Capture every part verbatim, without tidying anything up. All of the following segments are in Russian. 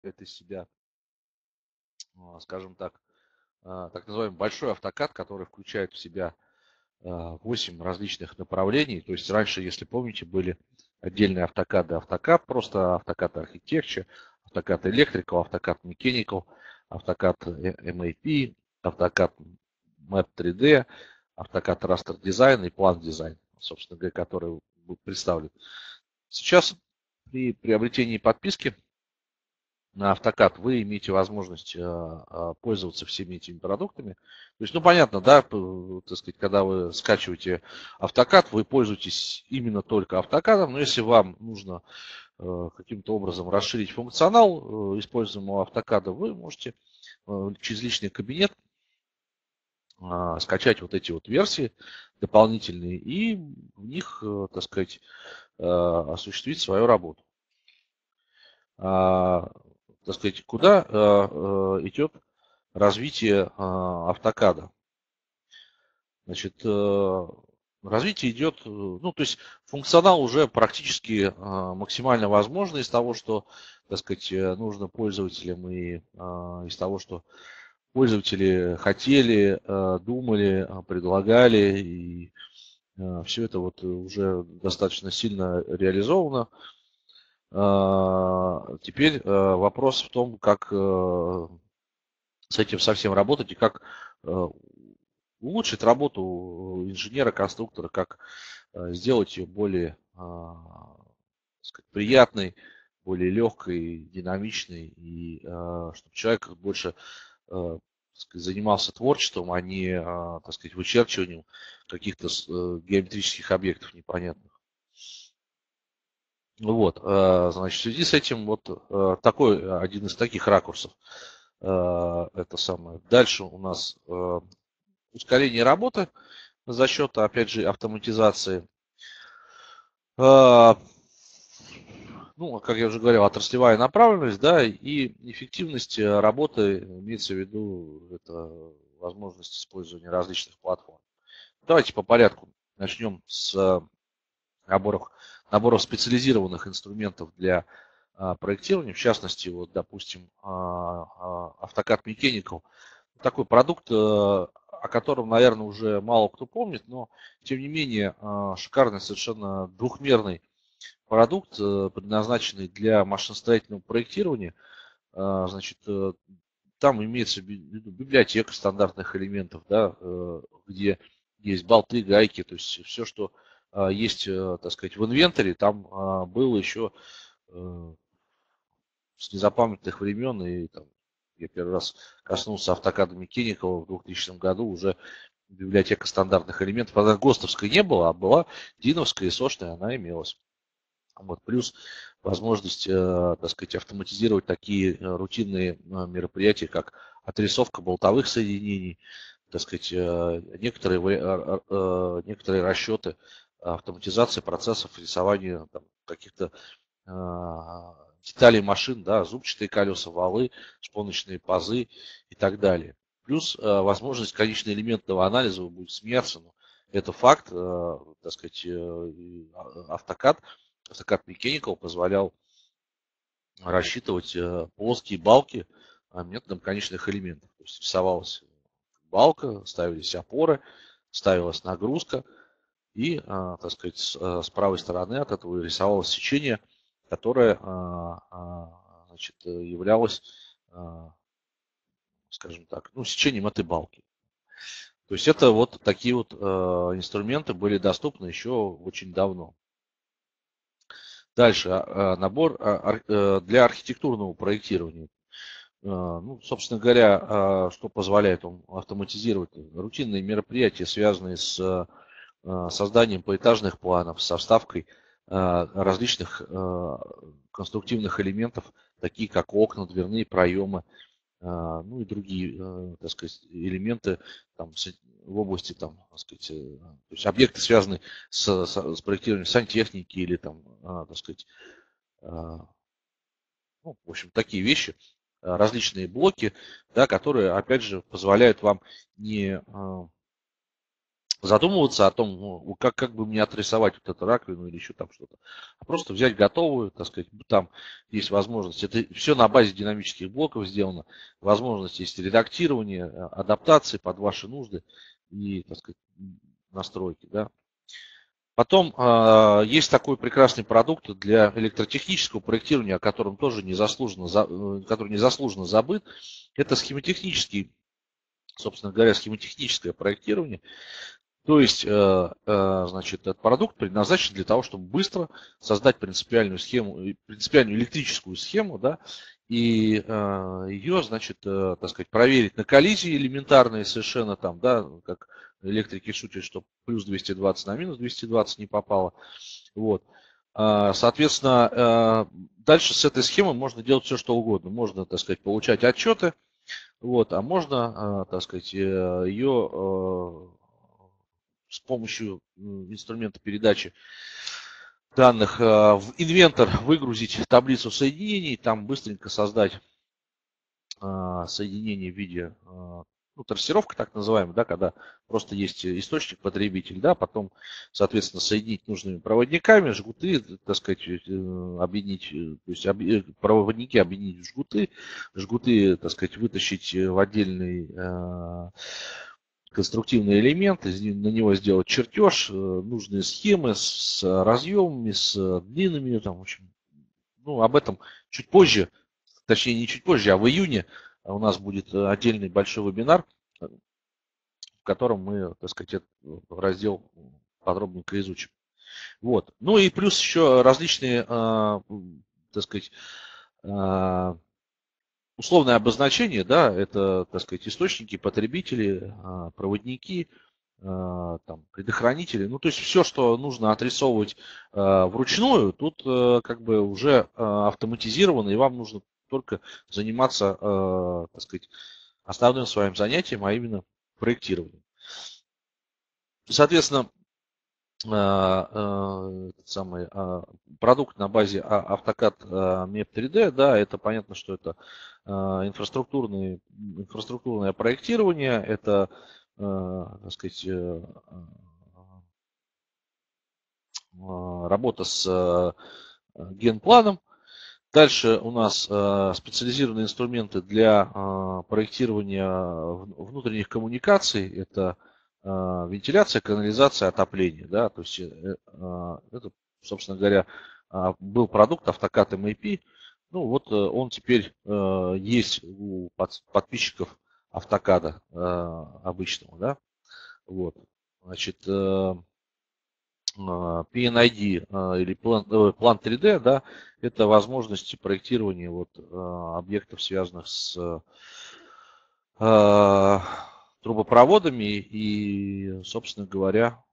из себя, а, скажем так, а, так называемый большой автокад, который включает в себя а, восемь различных направлений. То есть раньше, если помните, были отдельные автокады. Автокад просто, автокад Architecture, автокад Electrical, автокад Mechanical, автокад эм эй пи, автокад Map три дэ, автокад Raster Design и Plan Design, собственно говоря, который будет представлен. Сейчас при приобретении подписки на автокад вы имеете возможность э, э, пользоваться всеми этими продуктами. То есть, ну, понятно, да, п- так сказать, когда вы скачиваете автокад, вы пользуетесь именно только автокадом, но если вам нужно э, каким-то образом расширить функционал э, используемого автокада, вы можете э, через личный кабинет э, скачать вот эти вот версии дополнительные и в них, э, так сказать, э, осуществить свою работу. А, так сказать, куда э, э, идет развитие а, автокада? Значит, э, развитие идет, э, ну, то есть функционал уже практически а, максимально возможный из того, что, так сказать, э, нужно пользователям и а, из того, что пользователи хотели, а, думали, а, предлагали, и а, все это вот уже достаточно сильно реализовано. А, Теперь а, вопрос в том, как э, с этим совсем работать и как э, улучшить работу инженера, конструктора, как э, сделать ее более а, так сказать, приятной, более легкой, динамичной, и а, чтобы человек больше а, так сказать, занимался творчеством, а не, а, так сказать, вычерчиванием каких-то с- э, геометрических объектов непонятных. Ну вот, э, значит, в связи с этим вот э, такой э, один из таких ракурсов. Э, Это самое. Дальше у нас э, ускорение работы за счет, опять же, автоматизации. Э, Ну, как я уже говорил, отраслевая направленность, да, и эффективность э, работы, имеется в виду, это возможность использования различных платформ. Давайте по порядку начнем с э, наборов, наборов специализированных инструментов для а, проектирования. В частности, вот, допустим, а, а, AutoCAD Mechanical. Такой продукт, э, о котором, наверное, уже мало кто помнит, но, тем не менее, а, шикарный, совершенно двухмерный продукт, э, предназначенный для машиностроительного проектирования. А, Значит, э, там имеется в виду библиотека стандартных элементов, да, э, где есть болты, гайки, то есть все, что а, есть, э, так сказать, в инвентаре, там а, было еще э, с незапамятных времен, и там, я первый раз коснулся автокада Микеникова в двухтысячном году, уже библиотека стандартных элементов. Она ГОСТовской не было, а была диновская и сошная, она имелась. Вот, плюс возможность, э, так сказать, автоматизировать такие э, рутинные э, мероприятия, как отрисовка болтовых соединений, так сказать, э, некоторые, э, э, некоторые расчеты автоматизации процессов рисования там, каких-то э, деталей машин, да, зубчатые колеса, валы, шпоночные пазы и так далее. Плюс э, возможность конечно-элементного анализа, вы будете смеяться, но это факт, э, так сказать, э, автокад, автокад Mechanical позволял рассчитывать э, плоские балки э, методом конечных элементов. То есть рисовалась балка, ставились опоры, ставилась нагрузка, и, э, так сказать, с, э, с правой стороны от этого рисовалось сечение, которое, э, э, значит, э, являлось, э, скажем так, ну, сечением этой балки. То есть это вот такие вот э, инструменты были доступны еще очень давно. Дальше а, а, набор а, ар- э, для архитектурного проектирования. А, Ну, собственно говоря, а, что позволяет он автоматизировать рутинные мероприятия, связанные с а, созданием поэтажных планов, со вставкой а, различных а, конструктивных элементов, такие как окна, дверные проемы, а, ну и другие, э, так сказать, элементы там, с- в области, там, так сказать, э, то есть объекты, связанные с, с- с проектированием сантехники или там, а, так сказать, а, ну, в общем, такие вещи, а, различные блоки, да, которые, опять же, позволяют вам не а, задумываться о том, ну, как, как бы мне отрисовать вот эту раковину или еще там что-то. А просто взять готовую, так сказать, там есть возможность. Это все на базе динамических блоков сделано. Возможность есть редактирования, адаптации под ваши нужды и, так сказать, настройки. Да. Потом э, есть такой прекрасный продукт для электротехнического проектирования, о котором тоже незаслуженно, за, э, который незаслуженно забыт. Это схемотехнический, собственно говоря, схемотехническое проектирование. То есть, э, э, значит, этот продукт предназначен для того, чтобы быстро создать принципиальную схему, принципиальную электрическую схему, да, и э, ее, значит, э, так сказать, проверить на коллизии элементарные совершенно там, да, как электрики шутят, что плюс двести двадцать на минус двести двадцать не попало. Вот. А, соответственно, э, дальше с этой схемой можно делать все, что угодно. Можно, так сказать, получать отчеты, вот, а можно, э, так сказать, э, ее с помощью инструмента передачи данных в инвентор выгрузить таблицу соединений, там быстренько создать соединение в виде, ну, трассировка так называемая, да, когда просто есть источник, потребитель, да, потом, соответственно, соединить нужными проводниками, жгуты, так сказать, объединить, то есть проводники объединить в жгуты, жгуты, так сказать, вытащить в отдельный конструктивные элементы, на него сделать чертеж, нужные схемы с разъемами, с длинными, там, в общем, ну, об этом чуть позже, точнее не чуть позже, а в июне у нас будет отдельный большой вебинар, в котором мы, так сказать, этот раздел подробненько изучим. Вот. Ну и плюс еще различные, так сказать, условное обозначение, да, это, так сказать, источники, потребители, проводники, там, предохранители. Ну, то есть все, что нужно отрисовывать вручную, тут как бы уже автоматизировано, и вам нужно только заниматься, так сказать, основным своим занятием, а именно проектированием. Соответственно, этот самый продукт на базе AutoCAD мэп три дэ, да, это понятно, что это инфраструктурное, инфраструктурное проектирование, это, так сказать, работа с генпланом. Дальше у нас специализированные инструменты для проектирования внутренних коммуникаций. Это вентиляция, канализация, отопление. Да? То есть это, собственно говоря, был продукт AutoCAD эм эй пи. Ну вот он теперь есть у подписчиков AutoCAD обычного. Да? Вот. Значит, пи эн ай ди или план три дэ, да, это возможности проектирования вот, объектов, связанных с э, трубопроводами и, собственно говоря,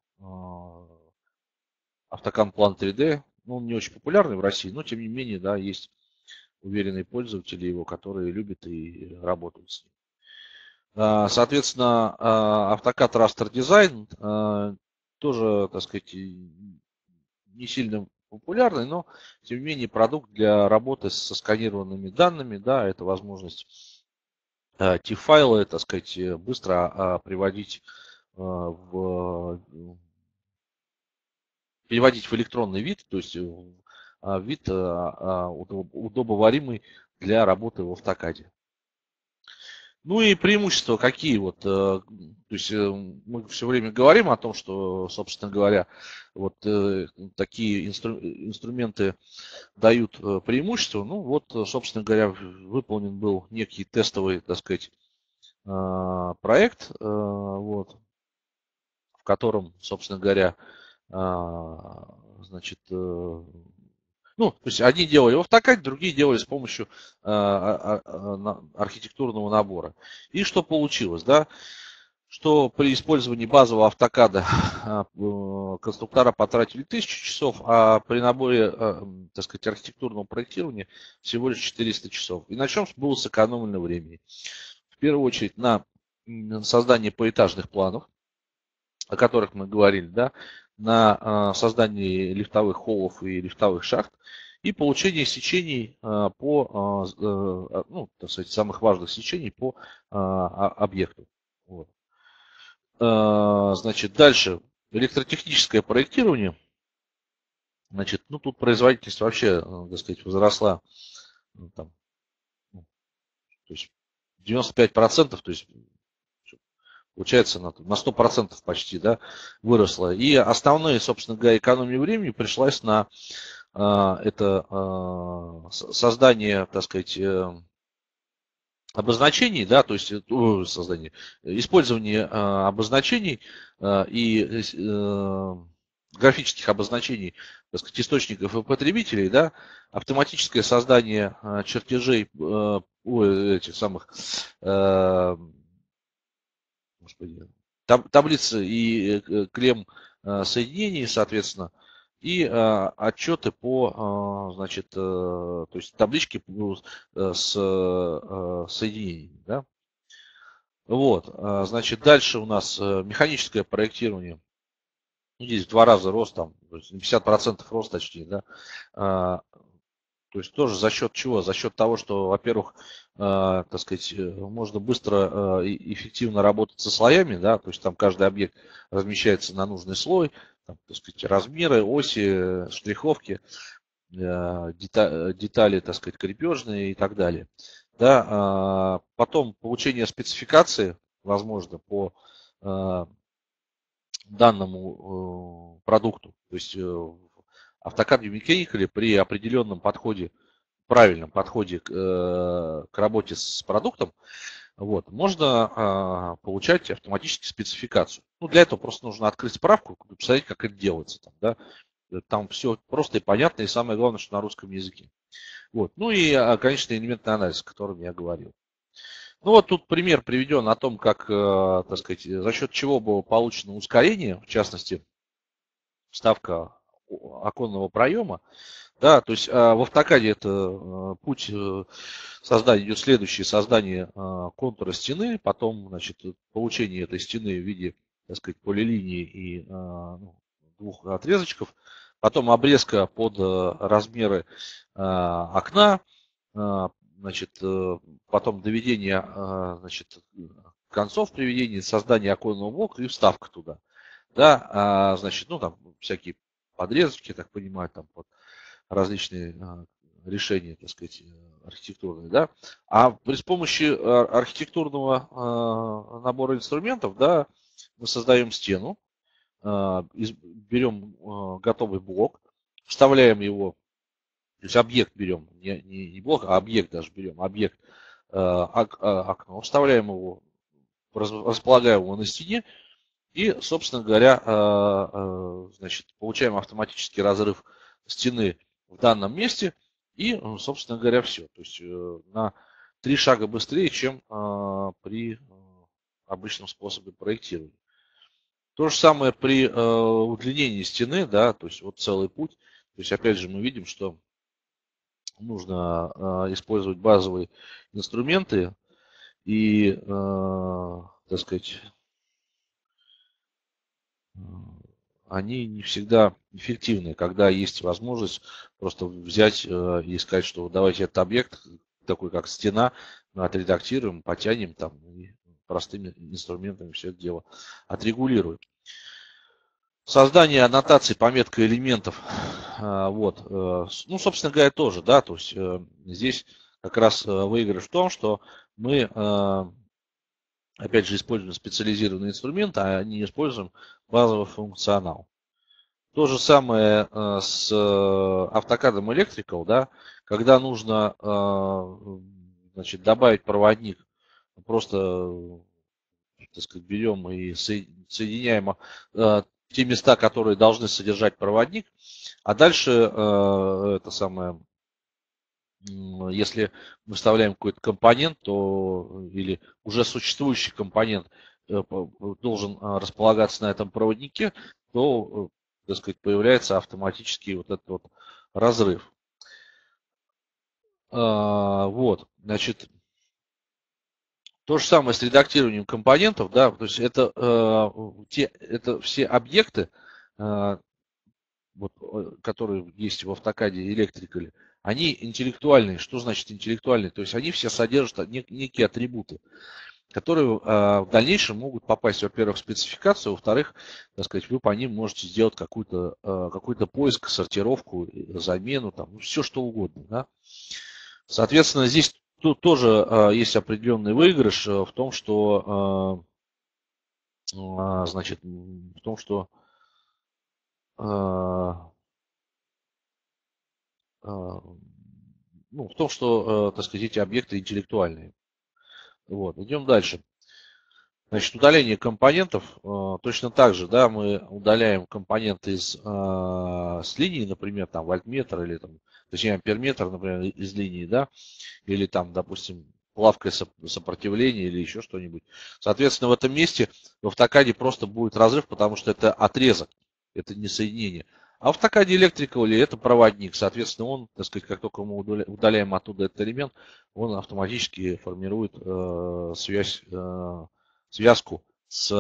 AutoCAD план три дэ, ну, он не очень популярный в России, но тем не менее, да, есть уверенные пользователи его, которые любят и работают с ним. Соответственно, AutoCAD Raster Design тоже, так сказать, не сильно популярный, но тем не менее продукт для работы со сканированными данными, да, это возможность ти эф файлы, так сказать, быстро приводить в переводить в электронный вид, то есть вид удобоваримый для работы в AutoCAD. Ну и преимущества какие вот, то есть мы все время говорим о том, что, собственно говоря, вот такие инстру, инструменты дают преимущества. Ну вот, собственно говоря, выполнен был некий тестовый, так сказать, проект, вот, в котором, собственно говоря, значит, ну, то есть одни делали в AutoCAD, другие делали с помощью э, архитектурного набора. И что получилось, да? Что при использовании базового AutoCAD э, конструктора потратили тысячу часов, а при наборе, э, так сказать, архитектурного проектирования всего лишь четыреста часов. И на чем было сэкономлено времени? В первую очередь на создание поэтажных планов, о которых мы говорили, да, на создание лифтовых холлов и лифтовых шахт и получение сечений по, ну, так сказать, самых важных сечений по объекту. Вот. Значит, дальше электротехническое проектирование. Значит, ну тут производительность вообще, так сказать, возросла. Ну, там, ну, то есть девяносто пять процентов, то есть получается на, на сто процентов почти, да, выросла. И основная, собственно говоря, экономия времени пришлась на а, это а, создание, так сказать, обозначений, да, то есть о, создание, использование а, обозначений а, и а, графических обозначений, так сказать, источников и потребителей, да, автоматическое создание а, чертежей а, этих самых а, господи, таб, таблицы и э, клем а, соединений, соответственно, и а, отчеты по, а, значит, а, то есть таблички а, с а, соединениями, да. Вот, а, значит, дальше у нас а, механическое проектирование. Здесь в два раза рост, там, то есть пятьдесят процентов рост, точнее, да. А, то есть тоже за счет чего? За счет того, что, во-первых, э, так сказать, можно быстро э, и эффективно работать со слоями, да, то есть там каждый объект размещается на нужный слой, там, так сказать, размеры, оси, штриховки, э, детали, детали, так сказать, крепежные и так далее. Да, а потом получение спецификации, возможно, по э, данному э, продукту. То есть э, в AutoCAD Mechanical при определенном подходе, правильном подходе к, э, к работе с продуктом, вот, можно э, получать автоматически спецификацию. Ну, для этого просто нужно открыть справку, посмотреть, как это делается. Там, да? Там все просто и понятно, и самое главное, что на русском языке. Вот. Ну и, конечно, элементный анализ, о котором я говорил. Ну вот тут пример приведен о том, как, э, так сказать, за счет чего было получено ускорение, в частности, вставка оконного проема. Да, то есть а, в автокаде это а, путь э, создания идет следующий: создание а, контура стены, потом, значит, получение этой стены в виде, так сказать, полилинии и а, ну, двух отрезочков, потом обрезка под а, размеры а, окна, а, значит, э, потом доведение, а, значит, концов приведения, создание оконного блока и вставка туда. Да, а, значит, ну там всякие подрезочки, я так понимаю, там под различные а, решения, так сказать, архитектурные, да. А при с помощью а, архитектурного а, набора инструментов, да, мы создаем стену, а, из, берем а, готовый блок, вставляем его, то есть объект берем, не, не, не блок, а объект даже берем, объект, а, ок, а, окно, вставляем его, располагаем его на стене, и, собственно говоря, значит, получаем автоматический разрыв стены в данном месте. И, собственно говоря, все. То есть на три шага быстрее, чем при обычном способе проектирования. То же самое при удлинении стены, да, то есть вот целый путь. То есть опять же мы видим, что нужно использовать базовые инструменты и, так сказать, они не всегда эффективны, когда есть возможность просто взять э, и сказать, что давайте этот объект, такой как стена, мы отредактируем, потянем там и простыми инструментами все это дело отрегулируем. Создание аннотаций, пометка элементов, э, вот, э, ну, собственно говоря, тоже, да, то есть э, здесь как раз э, выигрыш в том, что мы э, опять же используем специализированные инструменты, а не используем базовый функционал. То же самое э, с AutoCAD Electrical, да, когда нужно э, значит, добавить проводник, просто, так сказать, берем и соединяем э, те места, которые должны содержать проводник, а дальше э, это самое, если мы вставляем какой-то компонент, то или уже существующий компонент должен располагаться на этом проводнике, то, так сказать, появляется автоматически вот этот вот разрыв. Вот, значит, то же самое с редактированием компонентов, да, то есть это, те, это все объекты, вот, которые есть в AutoCAD Electrical, они интеллектуальные. Что значит интеллектуальные? То есть они все содержат некие атрибуты. которые э, в дальнейшем могут попасть, во-первых, в спецификацию, во-вторых, так сказать, вы по ним можете сделать какой-то э, какой-то поиск, сортировку, замену, там, ну, все что угодно. Да? Соответственно, здесь тут тоже э, есть определенный выигрыш э, в том, что, э, э, значит, в том, что э, э, ну, в том, что, э, так сказать, эти объекты интеллектуальные. Вот, идем дальше. Значит, удаление компонентов э, точно так же, да, мы удаляем компоненты из, э, с линии, например, там вольтметр или там, точнее амперметр, например, из линии, да, или там, допустим, плавкое сопротивление или еще что-нибудь. Соответственно, в этом месте в автокаде просто будет разрыв, потому что это отрезок, это не соединение. А в автокаде электрика или это проводник, соответственно, он, так сказать, как только мы удаляем оттуда этот элемент, он автоматически формирует э, связь, э, связку с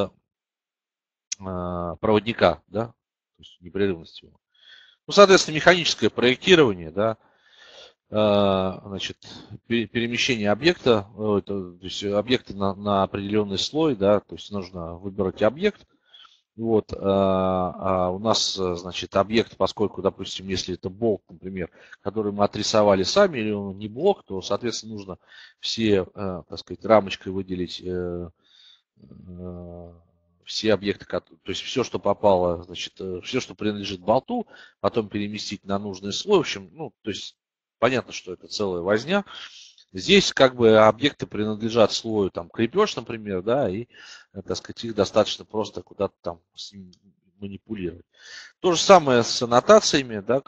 э, проводника, да, то есть непрерывность его. Ну, соответственно, механическое проектирование, да, значит, перемещение объекта, то есть объекты на, на определенный слой, да, то есть нужно выбирать объект. Вот, а у нас, значит, объект, поскольку, допустим, если это блок, например, который мы отрисовали сами, или он не блок, то, соответственно, нужно все, так сказать, рамочкой выделить все объекты, то есть все, что попало, значит, все, что принадлежит болту, потом переместить на нужный слой. В общем, ну, то есть понятно, что это целая возня. Здесь как бы объекты принадлежат слою там крепеж, например, да, и, так сказать, их достаточно просто куда-то там с ним манипулировать. То же самое с аннотациями, да.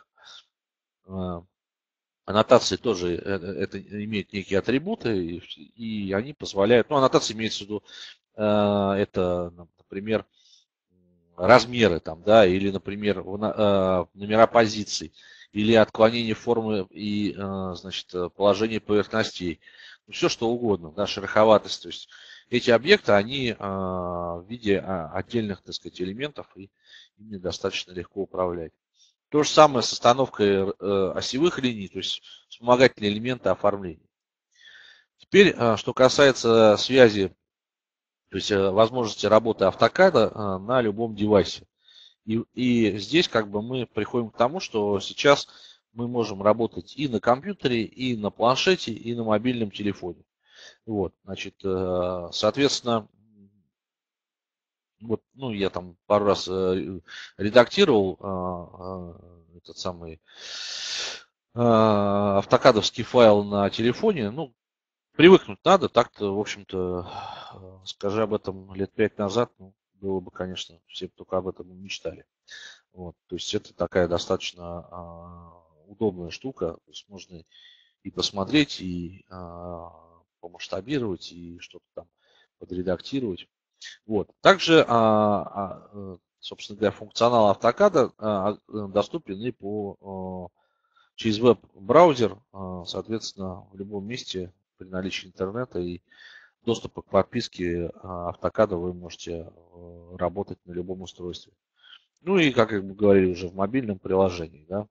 Аннотации тоже это имеют некие атрибуты, и, и они позволяют, ну, аннотация имеется в виду, это, например, размеры там, да, или, например, номера позиций, или отклонение формы и, значит, положение поверхностей, все что угодно, да, шероховатость. То есть эти объекты, они в виде отдельных, так сказать, элементов, и ими достаточно легко управлять. То же самое с остановкой осевых линий, то есть вспомогательные элементы оформления. Теперь, что касается связи, то есть возможности работы автокада на любом девайсе. И, и здесь как бы мы приходим к тому, что сейчас мы можем работать и на компьютере, и на планшете, и на мобильном телефоне. Вот, значит, соответственно, вот, ну, я там пару раз редактировал этот самый автокадовский файл на телефоне. Ну, привыкнуть надо, так-то, в общем-то, скажи об этом лет пять назад, ну, было бы, конечно, все только об этом мечтали. Вот, то есть это такая достаточно а, удобная штука, то есть можно и посмотреть, и а, помасштабировать, и что-то там подредактировать. Вот. Также, а, а, собственно говоря, функционал автокада а, доступен и по, а, через веб-браузер, а, соответственно, в любом месте при наличии интернета и доступа к подписке автокада вы можете работать на любом устройстве. Ну и, как мы говорили уже, в мобильном приложении. Да.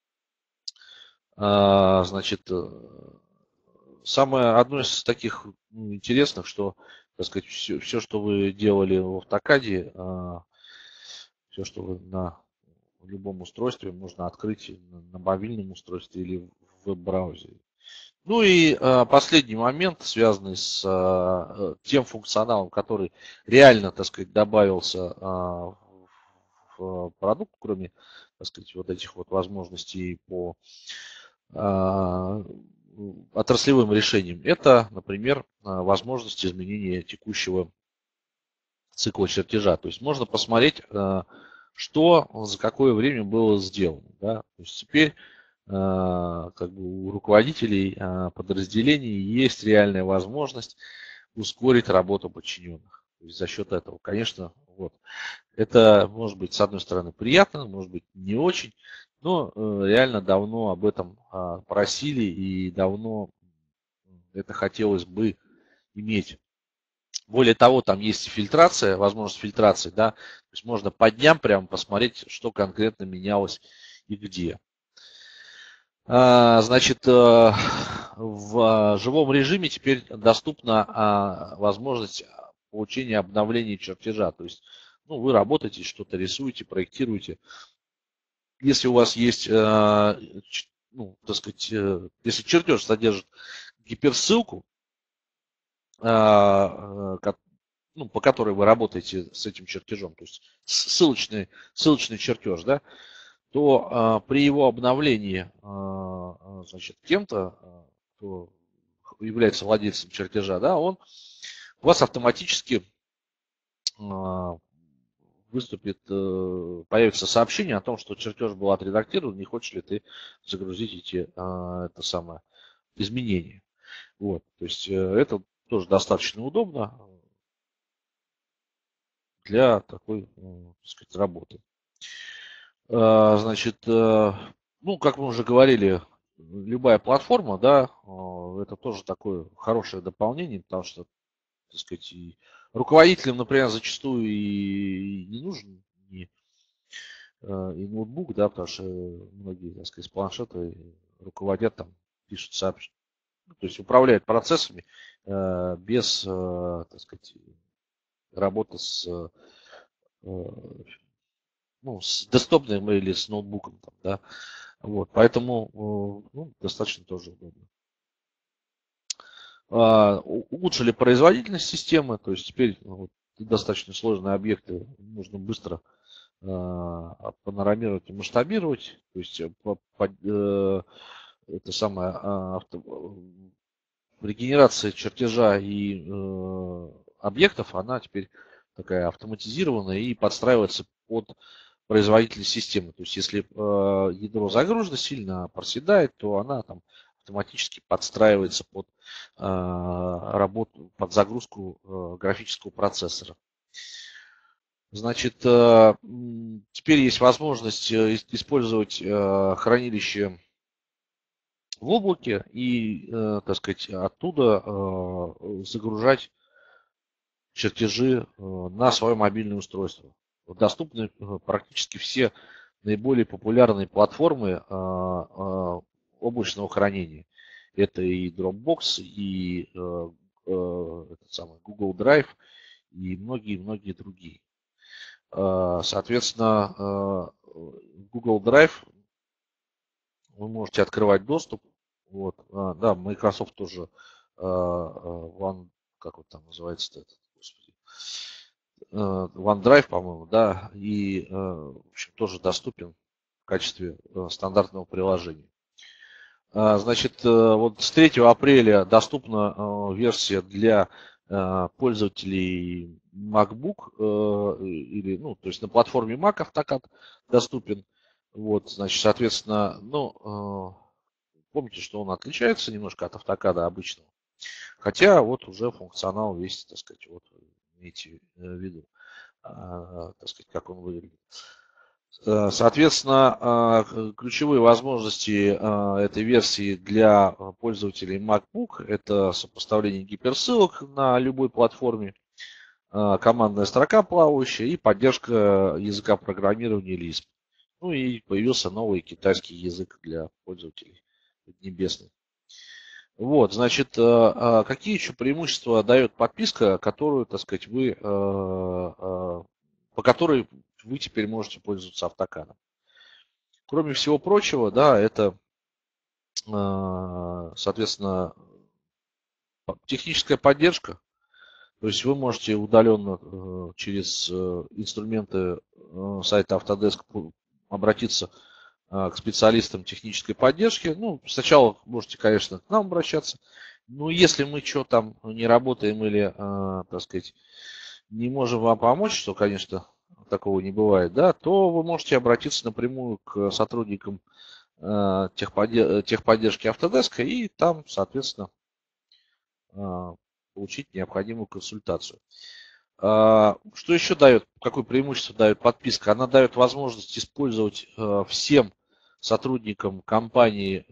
А, значит, самое одно из таких ну, интересных, что, так сказать, все, все, что вы делали в автокаде, а, все, что вы на любом устройстве, можно открыть на мобильном устройстве или в веб-браузере. Ну и а, последний момент, связанный с а, тем функционалом, который реально, так сказать, добавился а, в продукт, кроме, так сказать, вот этих вот возможностей по а, отраслевым решениям, это, например, возможность изменения текущего цикла чертежа. То есть можно посмотреть, что за какое время было сделано. Да? То есть теперь как бы у руководителей подразделений есть реальная возможность ускорить работу подчиненных. То есть за счет этого, конечно, вот. Это может быть, с одной стороны, приятно, может быть, не очень, но реально давно об этом просили и давно это хотелось бы иметь. Более того, там есть и фильтрация, возможность фильтрации, да, то есть можно по дням прямо посмотреть, что конкретно менялось и где. Значит, в живом режиме теперь доступна возможность получения обновления чертежа. То есть, ну, вы работаете, что-то рисуете, проектируете. Если у вас есть, ну, так сказать, если чертеж содержит гиперссылку, ну, по которой вы работаете с этим чертежом, то есть ссылочный, ссылочный чертеж, да, то а, при его обновлении, а, значит, кем-то, кто является владельцем чертежа, да, он у вас автоматически а, выступит, а, появится сообщение о том, что чертеж был отредактирован, не хочешь ли ты загрузить эти, а, это самое, изменения. Вот, то есть это тоже достаточно удобно для такой, так сказать, работы. Значит, ну, как мы уже говорили, любая платформа, да, это тоже такое хорошее дополнение, потому что, так сказать, и руководителям, например, зачастую и не нужен и, и ноутбук, да, потому что многие, так сказать, с планшета руководят там, пишут сообщения, то есть управляют процессами без, так сказать, работы с, ну, с десктопным или с ноутбуком, там, да. Вот, поэтому, ну, достаточно тоже удобно. А, улучшили производительность системы, то есть теперь вот, достаточно сложные объекты нужно быстро а, панорамировать и масштабировать, то есть по, по, э, это самое а, авто, регенерация чертежа и э, объектов, она теперь такая автоматизированная и подстраивается под производительность системы. То есть если э, ядро загружено, сильно проседает, то она там автоматически подстраивается под э, работу, под загрузку э, графического процессора. Значит, э, теперь есть возможность использовать э, хранилище в облаке и, э, так сказать, оттуда э, загружать чертежи э, на свое мобильное устройство. Доступны э, практически все наиболее популярные платформы э, э, облачного хранения. Это и Dropbox, и э, э, этот самый Google Drive, и многие-многие другие. Э, соответственно, э, Google Drive вы можете открывать доступ. Вот, а, да, Microsoft тоже а, One, как вот там называется этот, господи, OneDrive, по-моему, да, и в общем, тоже доступен в качестве стандартного приложения. Значит, вот с третьего апреля доступна версия для пользователей MacBook или, ну, то есть на платформе Mac AutoCAD доступен. Вот, значит, соответственно, ну, помните, что он отличается немножко от AutoCAD обычного. Хотя вот уже функционал весь, так сказать, вот имейте в виду, так сказать, как он выглядит. Соответственно, ключевые возможности этой версии для пользователей MacBook – это сопоставление гиперссылок на любой платформе, командная строка плавающая и поддержка языка программирования лисп. Ну и появился новый китайский язык для пользователей небесный. Вот, значит, какие еще преимущества дает подписка, которую, так сказать, вы, по которой вы теперь можете пользоваться AutoCAD? Кроме всего прочего, да, это, соответственно, техническая поддержка. То есть вы можете удаленно через инструменты сайта Autodesk обратиться к специалистам технической поддержки. Ну, сначала можете, конечно, к нам обращаться. Но если мы что там не работаем или, так сказать, не можем вам помочь, что, конечно, такого не бывает, да, то вы можете обратиться напрямую к сотрудникам техподдержки Autodesk и там, соответственно, получить необходимую консультацию. Что еще дает, какое преимущество дает подписка? Она дает возможность использовать всем сотрудникам компании,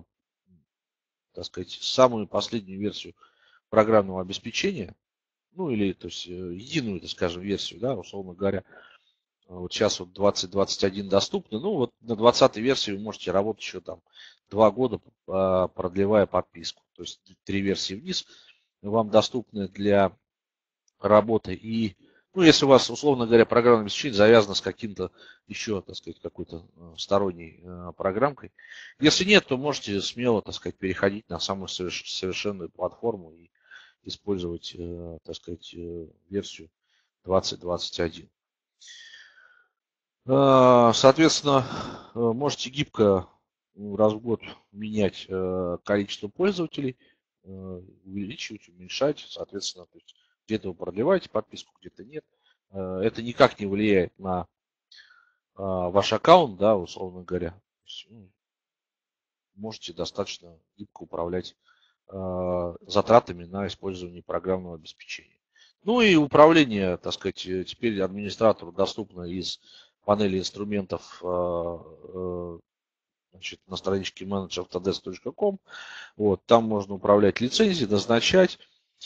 так сказать, самую последнюю версию программного обеспечения, ну или, то есть, единую, так скажем, версию, да, условно говоря. Вот сейчас вот двадцать двадцать один доступны. Ну вот на двадцатой версии вы можете работать еще там два года, продлевая подписку. То есть три версии вниз вам доступны для работы. И, ну, если у вас, условно говоря, программное обеспечение завязано с каким-то еще, так сказать, какой-то сторонней программкой. Если нет, то можете смело, так сказать, переходить на самую совершенную платформу и использовать, так сказать, версию двадцать двадцать один. Соответственно, можете гибко раз в год менять количество пользователей, увеличивать, уменьшать, соответственно, то есть где-то вы продлеваете подписку, где-то нет. Это никак не влияет на ваш аккаунт, да, условно говоря. Можете достаточно гибко управлять затратами на использование программного обеспечения. Ну и управление, так сказать, теперь администратору доступно из панели инструментов, значит, на страничке менеджер автодеск точка ком. Вот, там можно управлять лицензией, назначать,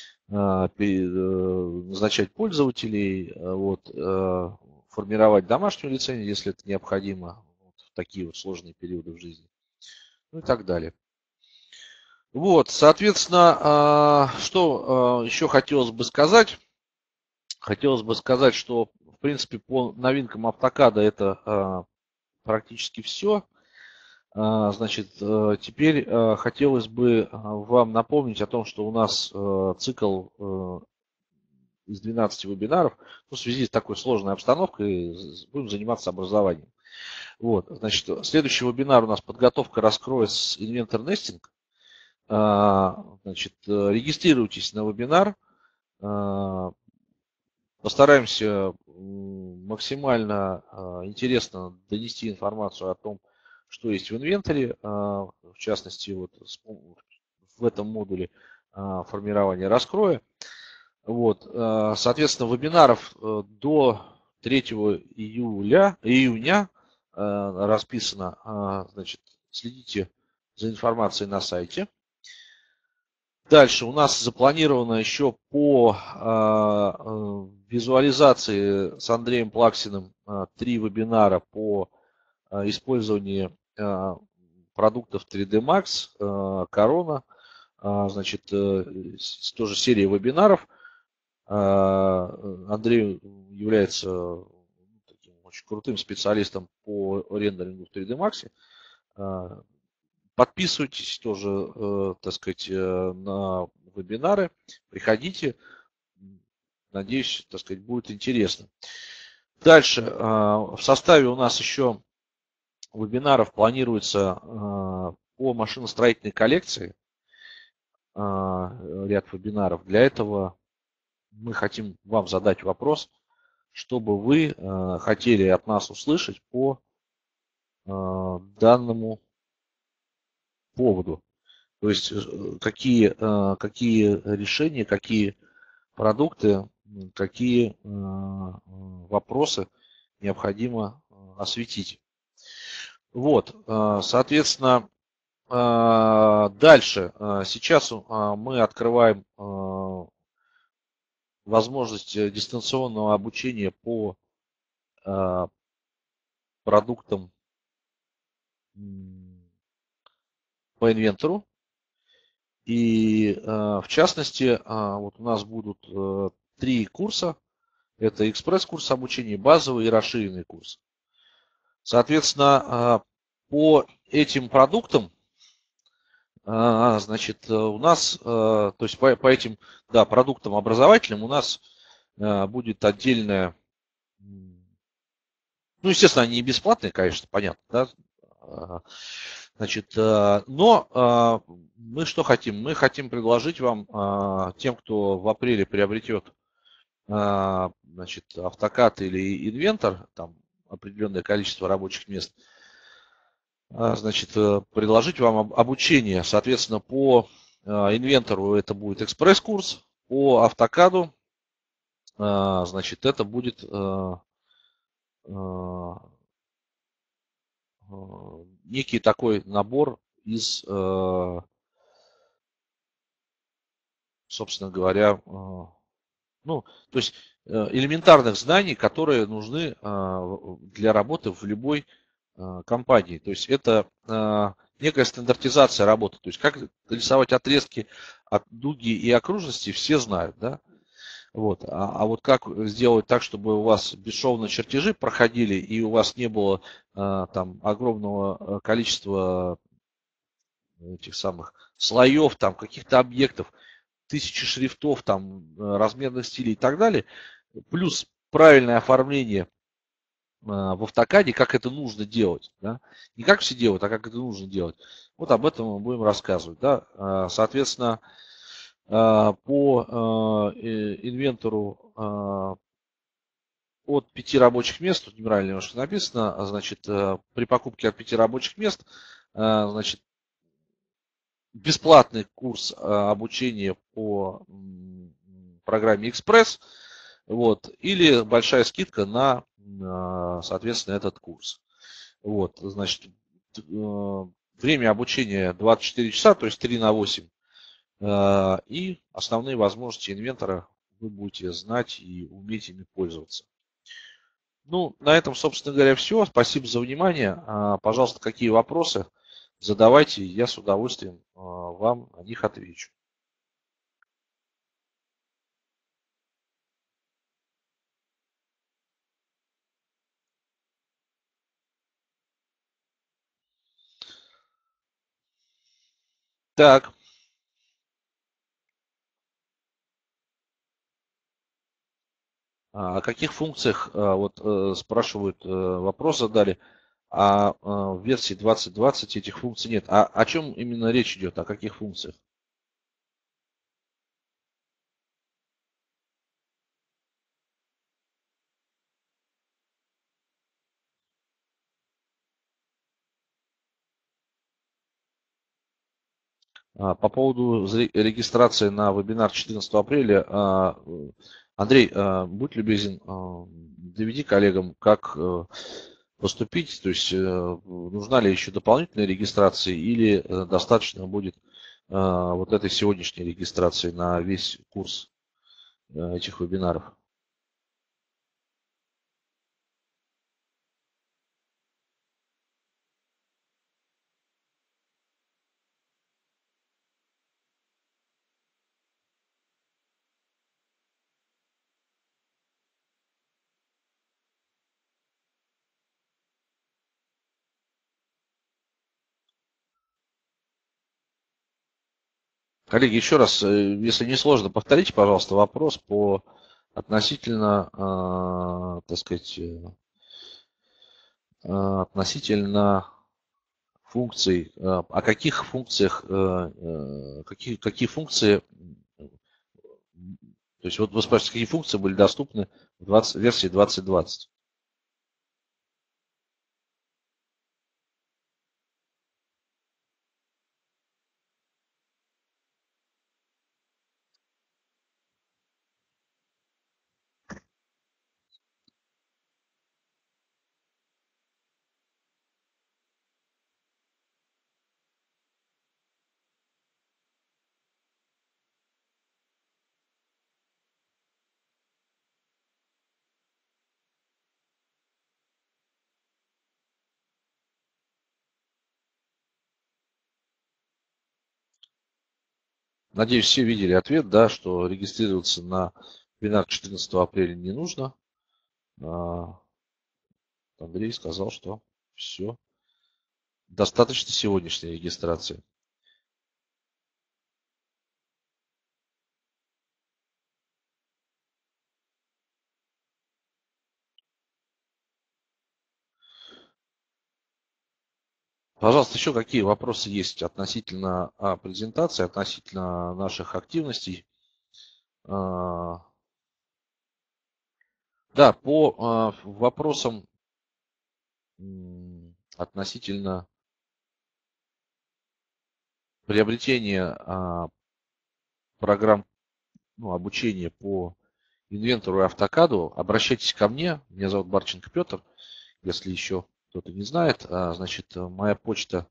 назначать пользователей, вот, формировать домашнюю лицензию, если это необходимо вот, в такие вот сложные периоды в жизни, ну и так далее. Вот, соответственно, что еще хотелось бы сказать? Хотелось бы сказать, что, в принципе, по новинкам автокада это практически все. Значит, теперь хотелось бы вам напомнить о том, что у нас цикл из двенадцати вебинаров, ну, в связи с такой сложной обстановкой, будем заниматься образованием. Вот, значит, следующий вебинар у нас подготовка раскроя с Inventor Nesting. Значит, регистрируйтесь на вебинар. Постараемся максимально интересно донести информацию о том, что есть в инвентаре, в частности, вот в этом модуле формирования раскроя. Вот, соответственно, вебинаров до третьего июля, июня расписано. Значит, следите за информацией на сайте. Дальше у нас запланировано еще по э, визуализации с Андреем Плаксиным э, три вебинара по э, использованию э, продуктов три дэ Max, э, Corona. Э, значит, э, тоже серия вебинаров. Э, Андрей является таким очень крутым специалистом по рендерингу в три дэ Max. Э, Подписывайтесь тоже, так сказать, на вебинары, приходите, надеюсь, так сказать, будет интересно. Дальше, в составе у нас еще вебинаров планируется по машиностроительной коллекции, ряд вебинаров. Для этого мы хотим вам задать вопрос, чтобы вы хотели от нас услышать по данному поводу. То есть какие, какие решения, какие продукты, какие вопросы необходимо осветить. Вот, соответственно, дальше. Сейчас мы открываем возможность дистанционного обучения по продуктам по инвентору. И в частности, вот у нас будут три курса. Это экспресс-курс обучения, базовый и расширенный курс. Соответственно, по этим продуктам, значит, у нас, то есть по, по этим, да, продуктам образовательным у нас будет отдельная, ну, естественно, они бесплатные, конечно, понятно, да. Значит, но мы что хотим? Мы хотим предложить вам, тем, кто в апреле приобретет, значит, автокад или инвентор, там определенное количество рабочих мест, значит, предложить вам обучение. Соответственно, по инвентору это будет экспресс-курс, по автокаду, значит, это будет некий такой набор из, собственно говоря, ну, Ну, то есть элементарных знаний, которые нужны для работы в любой компании. То есть это некая стандартизация работы. То есть как рисовать отрезки от дуги и окружности, все знают, да? Вот. А, а вот как сделать так, чтобы у вас бесшовно чертежи проходили и у вас не было а, там огромного количества этих самых слоев, там каких-то объектов, тысячи шрифтов, там размерных стилей и так далее, плюс правильное оформление а, в автокаде, как это нужно делать, да? Не как все делают, а как это нужно делать. Вот об этом мы будем рассказывать, да? А, соответственно, а, по а, инвентору а, от пяти рабочих мест, тут неправильно немножко написано, а, значит, при покупке от пяти рабочих мест, значит, бесплатный курс обучения по программе Экспресс, вот, или большая скидка на, соответственно, этот курс. Вот, значит, время обучения двадцать четыре часа, то есть три на восемь, и основные возможности инвентора вы будете знать и уметь ими пользоваться. Ну, на этом, собственно говоря, все. Спасибо за внимание. Пожалуйста, какие вопросы задавайте, я с удовольствием вам на них отвечу. Так. О каких функциях, вот спрашивают, вопрос задали, а в версии двадцать двадцать этих функций нет. А о чем именно речь идет, о каких функциях? По поводу регистрации на вебинар четырнадцатого апреля, Андрей, будь любезен, доведи коллегам, как поступить, то есть нужна ли еще дополнительная регистрация или достаточно будет вот этой сегодняшней регистрации на весь курс этих вебинаров. Коллеги, еще раз, если не сложно, повторите, пожалуйста, вопрос по относительно, так сказать, относительно функций, о каких функциях, какие, какие функции, то есть вот вы спрашиваете, какие функции были доступны в двадцать, версии двадцать двадцать. Надеюсь, все видели ответ, да, что регистрироваться на вебинар четырнадцатого апреля не нужно. Андрей сказал, что все, достаточно сегодняшней регистрации. Пожалуйста, еще какие вопросы есть относительно презентации, относительно наших активностей? Да, по вопросам относительно приобретения программ, ну, обучения по инвентору и автокаду, обращайтесь ко мне. Меня зовут Барченко Петр. Если еще кто-то не знает, значит, моя почта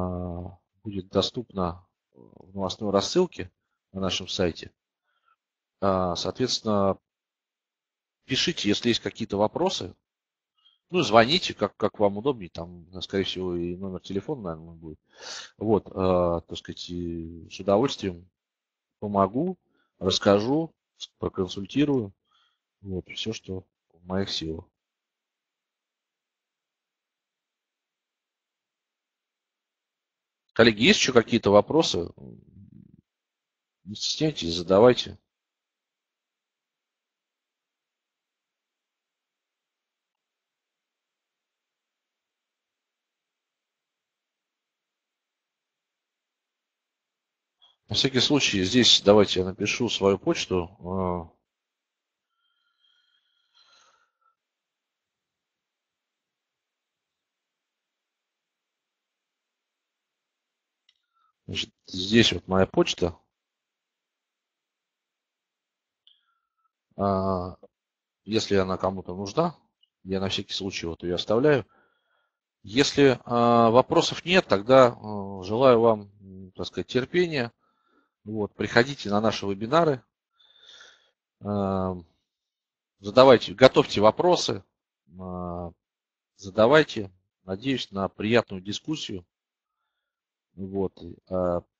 будет доступна в новостной рассылке на нашем сайте. Соответственно, пишите, если есть какие-то вопросы. Ну, звоните, как, как вам удобнее. Там, скорее всего, и номер телефона, наверное, будет. Вот, э, так сказать, и с удовольствием помогу, расскажу, проконсультирую. Вот, все, что в моих силах. Коллеги, есть еще какие-то вопросы? Не стесняйтесь, задавайте. На всякий случай, здесь давайте я напишу свою почту. Значит, здесь вот моя почта. Если она кому-то нужна, я на всякий случай вот ее оставляю. Если вопросов нет, тогда желаю вам, так сказать, терпения. Вот, приходите на наши вебинары. Задавайте, готовьте вопросы, задавайте. Надеюсь на приятную дискуссию. Вот.